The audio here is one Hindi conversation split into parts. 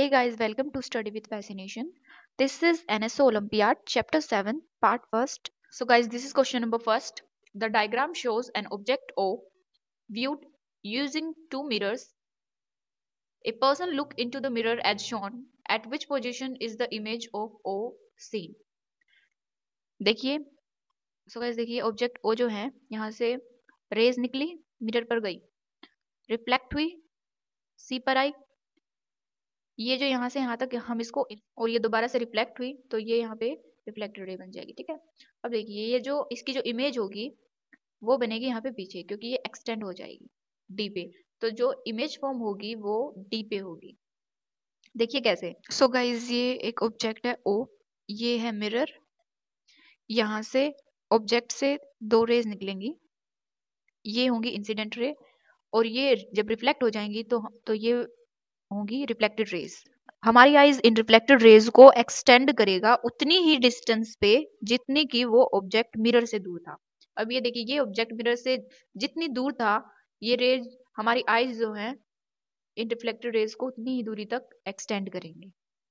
Hey guys, welcome to Study with Fascination. This is NSO Olympiad, Chapter 7, Part 1st. So guys, this is question number first. The diagram shows an object O viewed using two mirrors. A person look into the mirror as shown. At which position is the image of O seen? देखिए, so guys देखिए ऑब्जेक्ट O जो है यहाँ से रेज निकली, मिरर पर गई, रिफ्लेक्ट हुई, C पर आई, ये जो यहाँ से यहाँ तक हम इसको और ये दोबारा से रिफ्लेक्ट हुई तो ये यहाँ पे रिफ्लेक्टेड रे बन जाएगी। ठीक है, अब देखिए ये जो इसकी जो इमेज होगी वो बनेगी यहाँ पे पीछे, क्योंकि ये एक्सटेंड हो जाएगी डी पे, तो जो इमेज फॉर्म होगी वो डी पे होगी। देखिए कैसे। सो गाइज ये एक ऑब्जेक्ट है ओ, ये है मिरर, यहाँ से ऑब्जेक्ट से दो रेज निकलेंगी, ये होंगी इंसिडेंट रे, और ये जब रिफ्लेक्ट हो जाएंगी तो ये होंगी रिफ्लेक्टेड रेज। हमारी आईज इन रिफ्लेक्टेड रेज को एक्सटेंड करेगा उतनी ही डिस्टेंस पे जितनी की वो ऑब्जेक्ट मिरर से दूर था। अब ये देखिए ये ऑब्जेक्ट मिरर से जितनी दूर था, ये रेज हमारी आईज जो है इन रिफ्लेक्टेड रेज को उतनी ही दूरी तक एक्सटेंड करेंगे,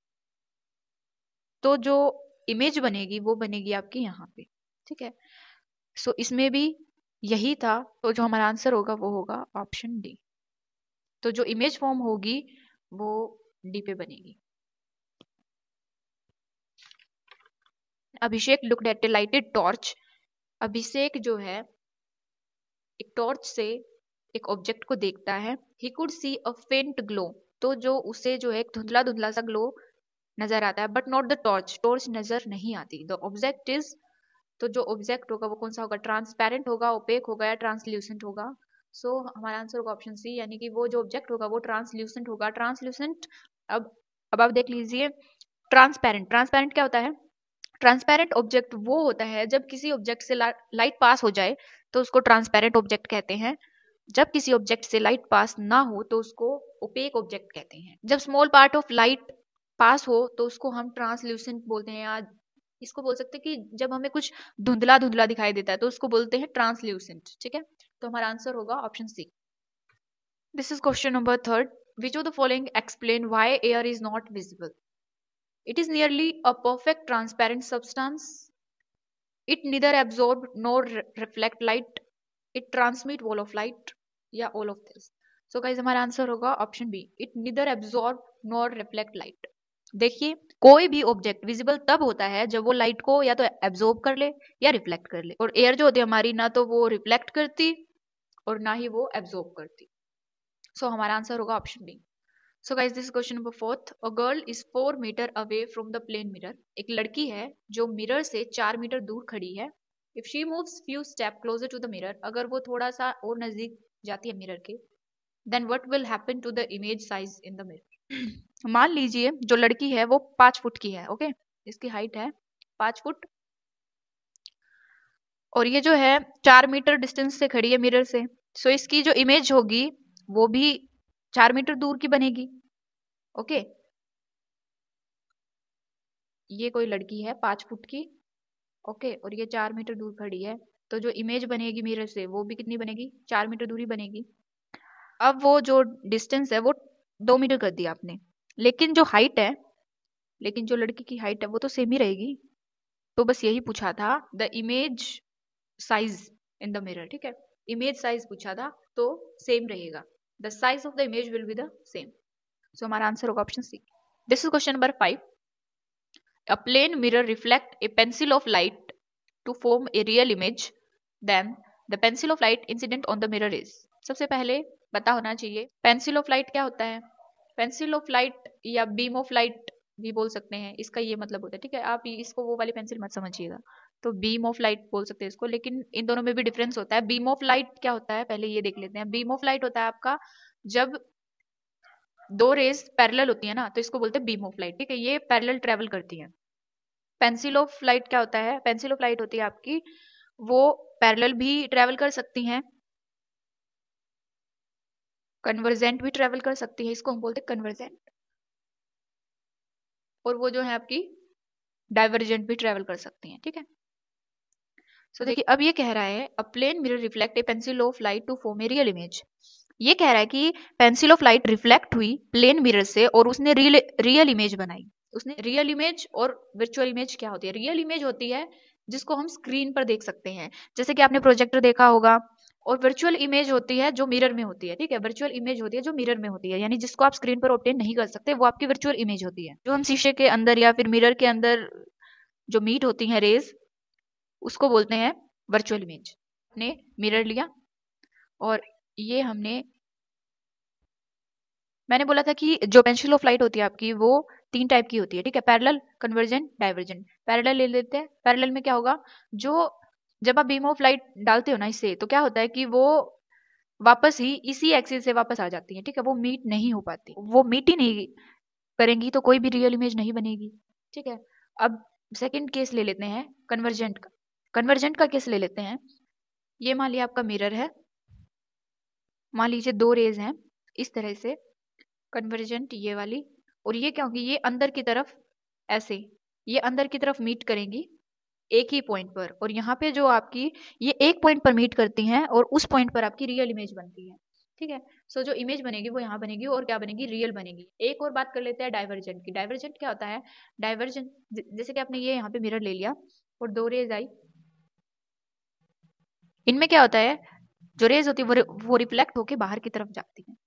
तो जो इमेज बनेगी वो बनेगी आपकी यहाँ पे। ठीक है, सो इसमें भी यही था, तो जो हमारा आंसर होगा वो होगा ऑप्शन डी। तो जो इमेज फॉर्म होगी वो डी पे बनेगी। Abhishek looked at a lighted torch. Abhishek जो है एक टॉर्च से एक ऑब्जेक्ट को देखता है। ही कुड सी अ फेंट ग्लो, तो जो उसे जो है एक धुंधला धुंधला सा ग्लो नजर आता है, but not the torch, torch नजर नहीं आती। द ऑब्जेक्ट इज, तो जो ऑब्जेक्ट होगा वो कौन सा होगा? ट्रांसपेरेंट होगा, ओपेक होगा या ट्रांसल्यूसेंट होगा? सो हमारा आंसर होगा ऑप्शन सी, यानी कि वो जो ऑब्जेक्ट होगा वो ट्रांसल्यूसेंट होगा। ट्रांसल्यूसेंट, अब आप देख लीजिए, ट्रांसपेरेंट, ट्रांसपेरेंट क्या होता है? ट्रांसपेरेंट ऑब्जेक्ट वो होता है जब किसी ऑब्जेक्ट से लाइट पास हो जाए तो उसको ट्रांसपेरेंट ऑब्जेक्ट कहते हैं। जब किसी ऑब्जेक्ट से लाइट पास ना हो तो उसको ओपेक ऑब्जेक्ट कहते हैं। जब small part of light pass हो तो उसको हम ट्रांसल्यूसेंट बोलते हैं, या इसको बोल सकते हैं कि जब हमें कुछ धुंधला धुंधला दिखाई देता है तो उसको बोलते हैं ट्रांसल्यूसेंट। ठीक है, तो हमारा आंसर होगा option C. This is question number third. Which of the following explain why air is not visible? It is nearly a perfect transparent substance. It neither absorb nor reflect light. It transmit wall of light, या all of this. So guys हमारा आंसर होगा option B, it neither absorb nor reflect light. देखिए कोई भी ऑब्जेक्ट विजिबल तब होता है जब वो लाइट को या तो एब्जॉर्ब कर ले या रिफ्लेक्ट कर ले, और एयर जो होती है हमारी ना तो वो रिफ्लेक्ट करती और ना ही वो एब्जॉर्ब करती। सो हमारा आंसर होगा option B. So guys, this is question number fourth. A girl is 4 meter away from the plane mirror. एक लड़की है जो मिरर से 4 मीटर दूर खड़ी है. If she moves few step closer to the mirror, अगर वो थोड़ा सा और नजदीक जाती है मिरर के, then what will happen to the image size in the mirror? मान लीजिए जो लड़की है वो 5 फुट की है, ओके, इसकी हाइट है 5 फुट, और ये जो है 4 मीटर डिस्टेंस से खड़ी है मिरर से, सो इसकी जो इमेज होगी वो भी 4 मीटर दूर की बनेगी। ओके, ये कोई लड़की है 5 फुट की, ओके, और ये 4 मीटर दूर खड़ी है, तो जो इमेज बनेगी मिरर से वो भी कितनी बनेगी? 4 मीटर दूरी बनेगी। अब वो जो डिस्टेंस है वो 2 मीटर कर दिया आपने, लेकिन जो हाइट है, लेकिन जो लड़की की हाइट है वो तो सेम ही रहेगी। तो बस यही पूछा था, the image size in the mirror. ठीक है, इमेज साइज पूछा था तो सेम रहेगा, the size of the image will be the same. So हमारा आंसर होगा option C. This is question number 5. A plane mirror reflect a pencil of light to form a real image. Then the pencil of light incident on the mirror is. सबसे पहले पता होना चाहिए पेंसिल ऑफ लाइट क्या होता है। पेंसिल ऑफ लाइट या बीम ऑफ लाइट भी बोल सकते हैं, इसका ये मतलब होता है। ठीक है, आप इसको वो वाली पेंसिल मत समझिएगा, तो बीम ऑफ लाइट बोल सकते हैं इसको, लेकिन इन दोनों में भी डिफरेंस होता है। बीम ऑफ लाइट क्या होता है पहले ये देख लेते हैं। बीम ऑफ लाइट होता है आपका जब दो रेज पैरेलल होती है ना, तो इसको बोलते हैं बीम ऑफ लाइट। ठीक है, ये पैरेलल ट्रेवल करती है। पेंसिल ऑफ लाइट क्या होता है? पेंसिल ऑफ लाइट होती है आपकी, वो पैरेलल भी ट्रेवल कर सकती हैं, कन्वर्जेंट भी ट्रेवल कर सकती है, इसको हम बोलते हैं कन्वर्जेंट, और वो जो है आपकी डाइवर्जेंट भी ट्रेवल कर सकती हैं। ठीक है, सो देखिए अब ये कह रहा है a plane mirror reflect a pencil of light to form a real image. ये कह रहा है कि पेंसिल ऑफ लाइट रिफ्लेक्ट हुई प्लेन मिरर से और उसने रियल इमेज बनाई। उसने रियल इमेज और वर्चुअल इमेज क्या होती है? रियल इमेज होती है जिसको हम स्क्रीन पर देख सकते हैं, जैसे कि आपने प्रोजेक्टर देखा होगा। और वर्चुअल इमेज होती है जो मिरर में होती है, ठीक है। वर्चुअल इमेज होती है जो मिरर में होती है, यानी जिसको आप स्क्रीन पर ऑब्टेन नहीं कर सकते, वो आपकी वर्चुअल इमेज होती है। जो हम शीशे के अंदर या फिर मिरर के अंदर जो मीट होती हैं रेज, उसको बोलते हैं वर्चुअल इमेज। हमने मिरर लिया और ये मैंने बोला था कि जो पेंसिल ऑफ लाइट होती है आपकी, वो 3 टाइप की होती है, ठीक है। Parallel, convergent, divergent. पैरेलल ले लेते हैं। पैरेलल में क्या होगा, जो जब आप बीम ऑफ लाइट डालते हो ना इससे, तो क्या होता है कि वो वापस ही इसी एक्सिस से वापस आ जाती है, ठीक है। वो मीट नहीं हो पाती, वो मीट ही नहीं करेंगी तो कोई भी रियल इमेज नहीं बनेगी, ठीक है। अब सेकंड केस ले लेते हैं कन्वर्जेंट का। कन्वर्जेंट का केस ले लेते हैं। ये मान लिया आपका मिरर है, मान लीजिए 2 रेज हैं इस तरह से, कन्वर्जेंट ये वाली, और ये क्या होगी, ये अंदर की तरफ ऐसे, ये अंदर की तरफ मीट करेंगी एक ही पॉइंट पर, और यहाँ पे जो आपकी ये एक पॉइंट पर मीट करती हैं और उस पॉइंट पर आपकी रियल इमेज बनती है, ठीक है। सो जो इमेज बनेगी वो यहाँ बनेगी और क्या बनेगी, रियल बनेगी। एक और बात कर लेते हैं डाइवर्जेंट की। डाइवर्जेंट क्या होता है? डाइवर्जेंट जैसे कि आपने ये यहाँ पे मिरर ले लिया और 2 रेज आई, इनमें क्या होता है, जो रेज होती है वो रिफ्लेक्ट होके बाहर की तरफ जाती है,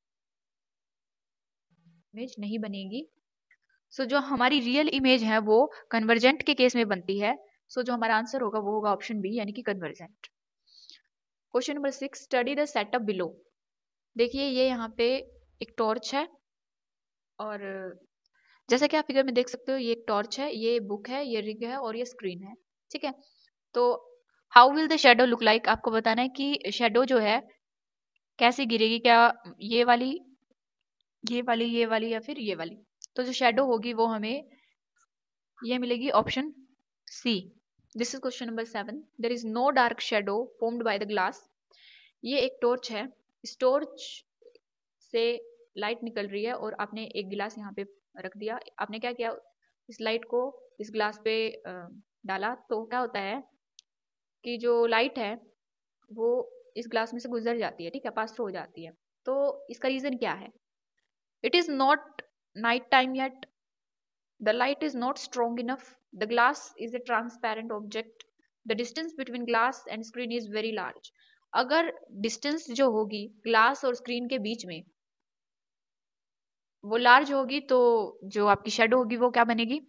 इमेज नहीं बनेगी। सो जो हमारी रियल इमेज है वो कन्वर्जेंट के केस में बनती है। सो जो हमारा आंसर होगा वो होगा ऑप्शन बी, यानी कि convergent. Question number 6, study the setup below. देखिए ये यहाँ पे एक टॉर्च है, और जैसा कि आप फिगर में देख सकते हो, ये एक टॉर्च है, ये बुक है, ये रिग है और ये स्क्रीन है, ठीक है। तो how will the shadow look like, आपको बताना है कि शेडो जो है कैसे गिरेगी, क्या ये वाली, ये वाली, ये वाली या फिर ये वाली। तो जो शेडो होगी वो हमें ये मिलेगी option C. This is question number 7, there is no dark shadow formed by the glass. ये एक टॉर्च है, इस टॉर्च से लाइट निकल रही है और आपने एक गिलास यहाँ पे रख दिया। आपने क्या किया, इस लाइट को इस ग्लास पे डाला, तो क्या होता है कि जो लाइट है वो इस ग्लास में से गुजर जाती है, ठीक है, पास थ्रू हो जाती है। तो इसका रीजन क्या है? It is not night time yet, the light is not strong enough, the glass is a transparent object, the distance between glass and screen is very large. अगर डिस्टेंस जो होगी ग्लास और स्क्रीन के बीच में वो लार्ज होगी, तो जो आपकी शेडो होगी वो क्या बनेगी,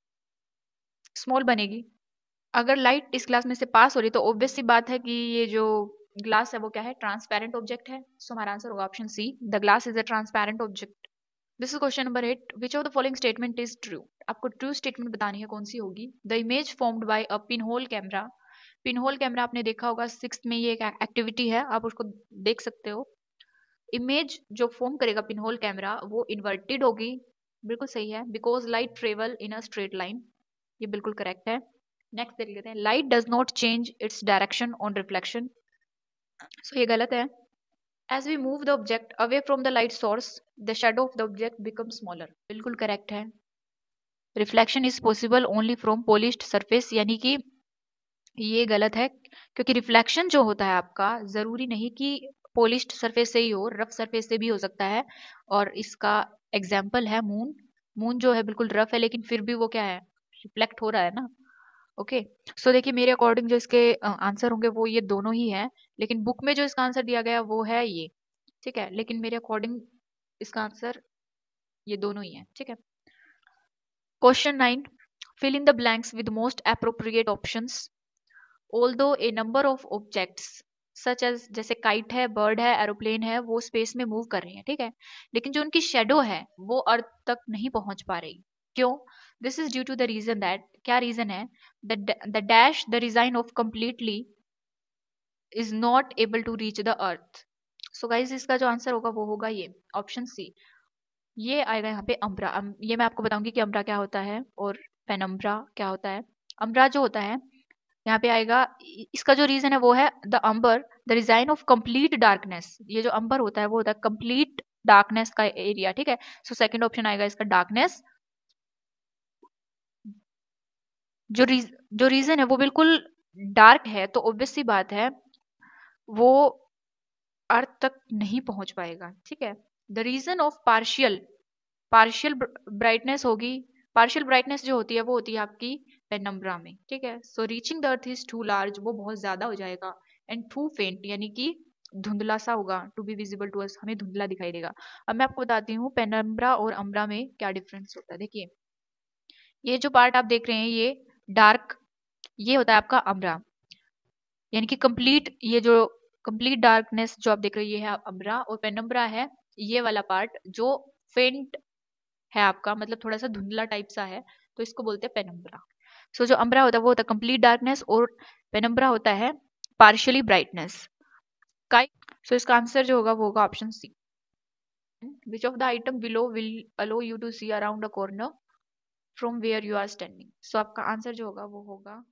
स्मॉल बनेगी। अगर लाइट इस ग्लास में से पास हो रही तो ऑब्वियस सी बात है कि ये जो ग्लास है वो क्या है, ट्रांसपेरेंट ऑब्जेक्ट है। सो हमारा आंसर होगा option C, the glass is a transparent object. This is question number 8, which of the following statement is true. आपको ट्रू स्टेटमेंट बतानी है, कौन सी होगी। The image formed by a pin hole camera. Pin hole camera आपने देखा होगा 6th में, ये एक एक्टिविटी है, आप उसको देख सकते हो। इमेज जो फॉर्म करेगा पिन होल कैमरा वो इन्वर्टेड होगी, बिल्कुल सही है, because light travel in a straight line, ये बिल्कुल करेक्ट है। नेक्स्ट देख लेते हैं, light does not change its direction on reflection. So ये गलत है। As we move the object away from the light source the shadow of the object become smaller, बिल्कुल करेक्ट है। Reflection is possible only from polished surface, यानी कि ये गलत है, क्योंकि रिफ्लेक्शन जो होता है आपका जरूरी नहीं कि पॉलिश्ड सरफेस से ही हो, रफ सरफेस से भी हो सकता है। और इसका एग्जाम्पल है मून। मून जो है बिल्कुल रफ है, लेकिन फिर भी वो क्या है, रिफ्लेक्ट हो रहा है ना। ओके, सो देखिए मेरे अकॉर्डिंग जो इसके आंसर होंगे वो ये दोनों ही हैं, लेकिन बुक में जो इसका आंसर दिया गया वो है ये, ठीक है। लेकिन मेरे अकॉर्डिंग इसका आंसर ये दोनों ही है, ठीक है। Question 9, fill in the blanks with most appropriate options. Although a number of objects such as जैसे काइट है, बर्ड है, एरोप्लेन है, वो स्पेस में मूव कर रही है, ठीक है, लेकिन जो उनकी शेडो है वो अर्थ तक नहीं पहुंच पा रही। क्यों? This is due to the reason that, क्या रीजन है, the dash the design of completely is not able to reach the earth. So guys इसका जो आंसर होगा वो होगा ये ऑप्शन सी, ये आएगा यहाँ पे अम्ब्रा। ये मैं आपको बताऊंगी कि अम्ब्रा क्या होता है और पेनम्ब्रा क्या होता है। अम्ब्रा जो होता है यहाँ पे आएगा, इसका जो रीजन है वो है the umbra the design of complete darkness. ये जो अम्बर होता है वो होता है कंप्लीट डार्कनेस का एरिया, ठीक है। सो सेकंड ऑप्शन आएगा इसका डार्कनेस। जो रीजन है वो बिल्कुल डार्क है, तो ऑब्वियस सी बात है वो अर्थ तक नहीं पहुंच पाएगा। ठीक है। The reason of partial brightness होगी, पार्शियल ब्राइटनेस जो होती है वो होती है आपकी पेनम्ब्रा में। ठीक है। So reaching the earth is too large, वो बहुत ज्यादा हो जाएगा, एंड टू फेंट यानी कि धुंधला सा होगा, to be visible to us, हमें धुंधला दिखाई देगा। अब मैं आपको बताती हूँ पेनम्ब्रा और अम्ब्रा में क्या डिफरेंस होता है। देखिए ये जो पार्ट आप देख रहे हैं ये डार्क, ये होता है आपका अम्ब्रा, यानी कि कंप्लीट, ये जो कंप्लीट डार्कनेस जो आप देख रहे हैं ये है अम्ब्रा, और पेनम्ब्रा है ये वाला पार्ट जो फेंट है आपका, मतलब थोड़ा सा धुंधला टाइप सा है, तो इसको बोलते हैं पेनम्ब्रा। सो जो अम्ब्रा होता है वो होता है कंप्लीट डार्कनेस, और पेनम्ब्रा होता है पार्शियली ब्राइटनेस। सो इसका आंसर जो होगा वो होगा option C. Which of the item below will allow you to see around a corner from where you are standing. So आपका आंसर जो होगा वो होगा